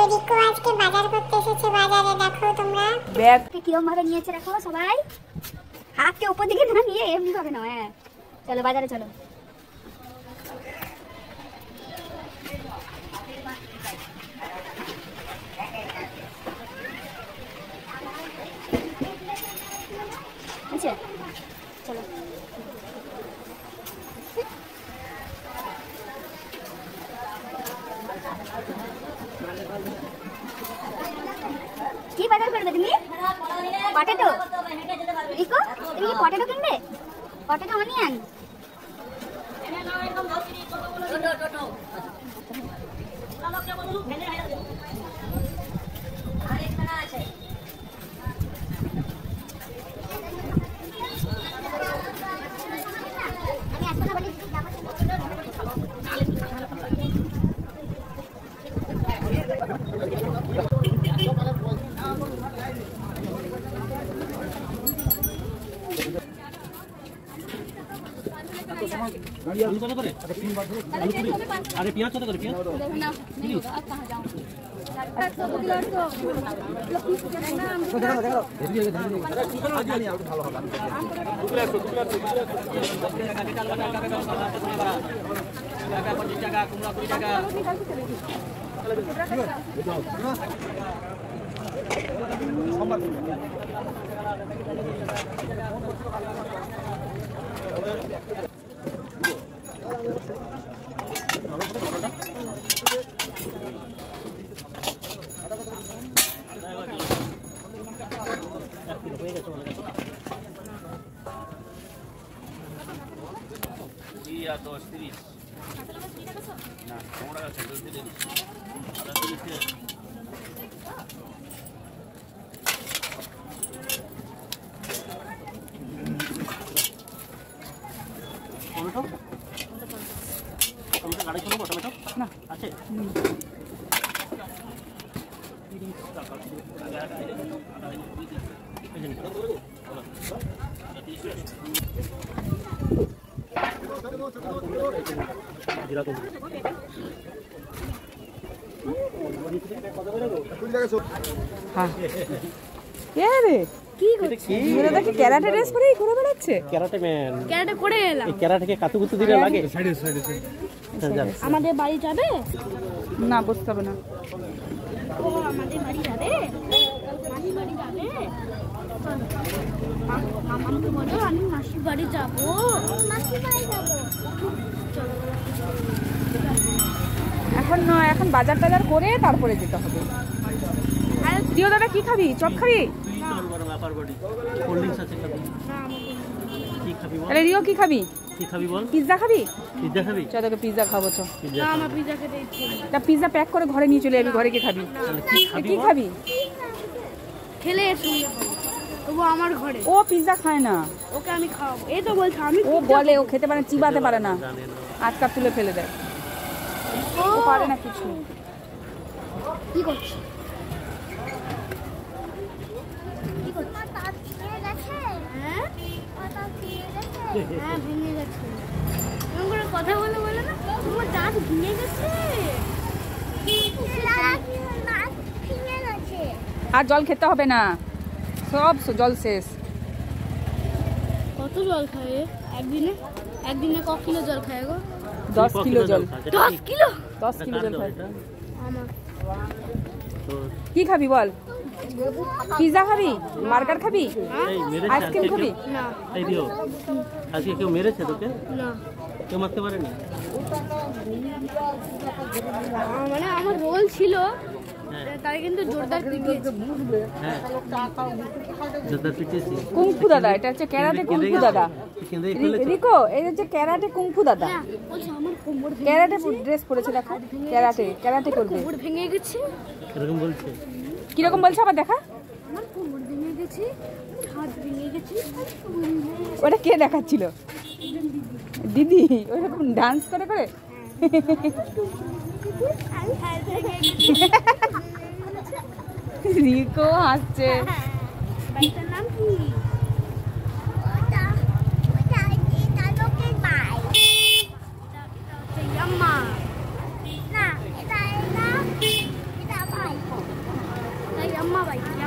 রিকো আজকে বাজার করতে এসেছে বাজারে, দেখো তোমরা ব্যাগকে কিরকম ভাবে নিয়েছে দেখো সবাই, হাতকে উপর দিকে না নিয়ে এমনি ভাবে না। হ্যাঁ চলো বাজারে চলো। আচ্ছা চলো। কি বাজার করবে তুমি? পটেটো? রিকো তুমি কি পটেটো কিনবে? Potato onion? अरे पियाज कत करे पियाज या 10-30 ना थोड़ा सा जल्दी दे टमेटो टमेटो गाड़ी चलो टमेटो ना আছে ক্যারাটে ড্রেস পরে ঘুরে বেড়াচ্ছে। ক্যারাটে ম্যান, ক্যারাটে করে এলাম। এই ক্যারাটেকে কাতুকুতু দিলে লাগে। আমাদের বাড়ি যাবে না, বুঝতে হবে না। ও আমাদের বাড়ি যাবে, মাসির বাড়ি যাবে। আমাকে বলো আমি মাসির বাড়ি যাবো, মাসির বাড়ি যাবো। এখন নয়, এখন বাজার টাজার করে তারপরে যেতে হবে। দিও দাদা কি খাবি? চপ খাবি? আরে রিও কি খাবি? কি খাবি বল? পিৎজা খাবি? পিৎজা খাবি? চল তোকে পিৎজা খাবো। চল না আমার পিৎজা খেতে ইচ্ছে নেই। তা পিৎজা প্যাক করে ঘরে নিয়ে চলে যাবি। ঘরে কি খাবি? কি খাবি? খেলে এর সঙ্গে তবু আমার ঘরে। ও পিৎজা খায় না, ওকে আমি খাওয়াবো। এই তো বলছে আমি। ও বলে ও খেতে পারে, চিবাতে পারে না, আটকা তুলে ফেলে দেয়। ও পারে না কিছু। কি করছিস? হ্যাঁ ভেঙে গেছে। এরকম করে কথা বলে বলে না তোমার দাঁত ভেঙে গেছে। আর জল খেতে হবে না, সব জল শেষ। কত জল খায় একদিনে ক কিলো জল খায় গো? 10 কিলো জল। 10 কিলো? 10 কিলো জল খায়। আমার কি খাবি বল? পিৎজা খাবি? বার্গার খাবি? আইসক্রিম খাবি? না। এই দিও আজকে কেউ মেরেছে তোকে? না। কেউ মারতে পারেনি? মানে আমার রোল ছিল তাই কিন্তু জোরদার পিটিয়েছে। হ্যাঁ জোরদার পিটিয়েছে। কুংফু দাদা, এটা হচ্ছে ক্যারাটে কুংফু দাদা। রিকো এই হচ্ছে ক্যারাটে কুংফু দাদা। বলছে আমার কোমর ক্যারাটে ড্রেস পরেছে দেখো, ক্যারাটে করবে। কোমর ভেঙে গেছে এরকম বলছে। কিরকম বলছে আবার দেখা? আমার কোমর ভেঙে গেছে, হাত ভেঙে গেছে। ওটা কে দেখাচ্ছিল? দিদি ওরকম ডান্স করে করে। রিকো হাসছে। বাইটার নাম কি? ইয়াম্মা। না এটা ভাই।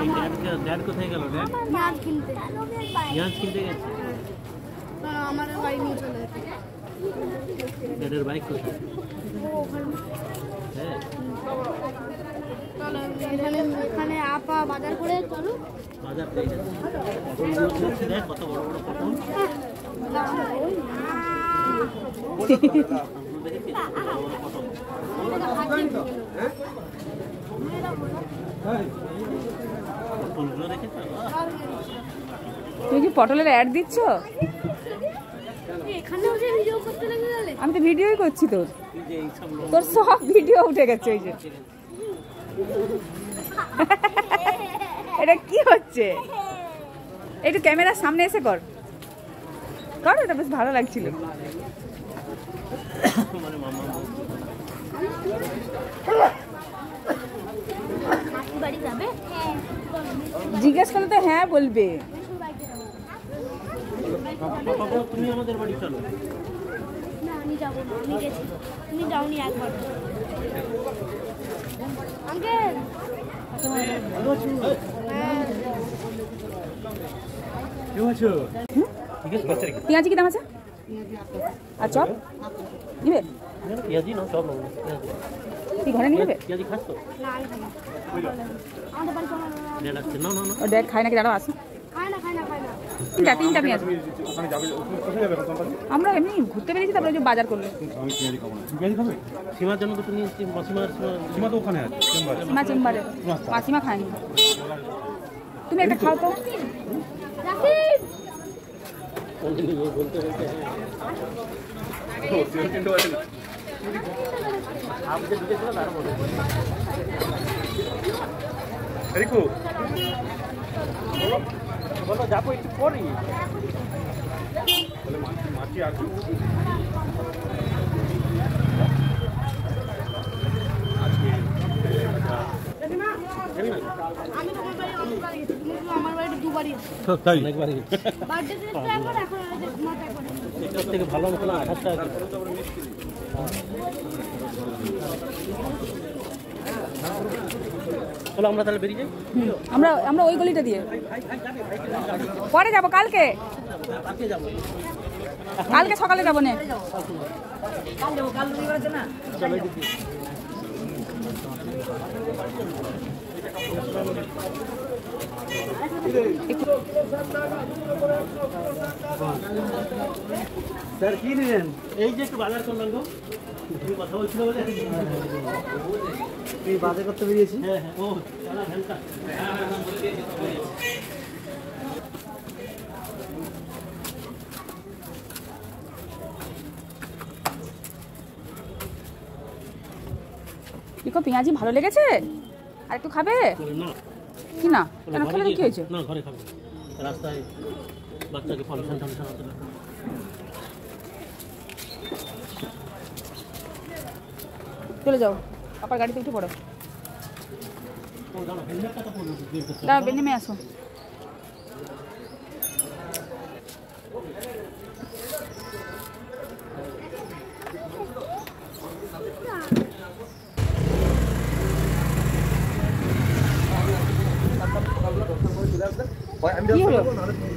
ড্যাড কোথায় গেল? ড্যাড পেঁয়াজ কিনতে পেঁয়াজ কিনতে গেছে। আমার বাড়ি নিয়ে চলে যেতে ড্যাডের বাইক কোথায়? হ্যাঁ চলো এখানে এখানে আপা বাজার করে চলো বাজার পেয়ে গেছে। পটলগুলো দেখছি, দেখ কত বড় বড় পটল। পটলগুলো দেখেছিস? কত বড় বড় পটল। পটলগুলো দেখেছো? তুমি কি পটলের অ্যাড দিচ্ছ? এখানেও যে ভিডিও করতে লেগে গেলে আমি তো ভিডিওই করছি তোর, এই যে এইসব লোক তোর সব ভিডিও উঠে গেছে। ওই যে এটা কি হচ্ছে? একটু ক্যামেরার সামনে এসে কর কর, এটা বেশ ভালো লাগছিল। মানে মামা মাসি বাড়ি যাবে জিজ্ঞেস করলে তো হ্যাঁ বলবে। পাপা তুমি আমাদের বাড়ি চলো। না আমি যাবো না, আমি গেছি, তুমি যাওনি একবার। আঙ্কেল পেঁয়াজি কি দাম আছে? আর চপ নিবে? পেঁয়াজি না, সব নেবো। তুই ঘরে নিয়ে যাবে? পেঁয়াজি খাস তো? না আমি খাই না। আমাদের বাড়ি চলো না। ড্যাড আসছে। না না না, ও ড্যাড খায় নাকি? দাঁড়াও আসুন। খাই না খাই না খাই না তিনটা পেঁয়াজ। আমরা এমনি ঘুরতে পেরেছি, তারপরে যে বাজার করলে। সীমার জন্য তো তুমি সীমা তো ওখানে আছে সীমা চেম্বারে, মাসিমা খায়নি। তুমি একটা খাও তো। রাকিব বলতে বলতে আপনি ঢুকেছিল তারপরে বলো যাবো একটু পরে। আমি তোমার বাড়ি অনেকবার গেছি, তুমি শুধু আমার বাড়িতে দুবারই এসেছো। অনেকবার বার্থডে ড্রেসটা একবার, এখন এই যে ঘুমাতে একবার। এটার থেকে ভালো মতো না 28 টাকা করে। চলো আমরা তাহলে বেরিয়ে যাই। আমরা আমরা ওই গলিটা দিয়ে পরে যাবো। কালকে কালকে যাবো। কালকে সকালে যাবো নে। চলো এদিকে। স্যার কি নিলেন? এই যে একটু বাজার করলাম গো। তুমি কথা বলছিল বলে তুই বাজার করতে বেরিয়েছি। হ্যাঁ হ্যাঁ, ও চালা ভ্যানটা। দেখো পেঁয়াজি ভালো লেগেছে, আর একটু খাবে না কি? না কেন খেলে কি হয়েছে? না ঘরে খাবো, রাস্তায় বাচ্চাকে ফাংশন টাংশন হতে লাগে। চলে যাও, পাপার গাড়িতে উঠে পড়ো। ও জানো হেলমেটটা তো পরবে। দাঁড়াও, নেমে আসো। কি হলো?